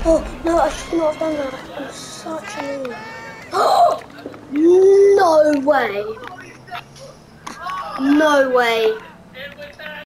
Oh, no, I should not have done that. I'm such an idiot. Oh, no way. No way.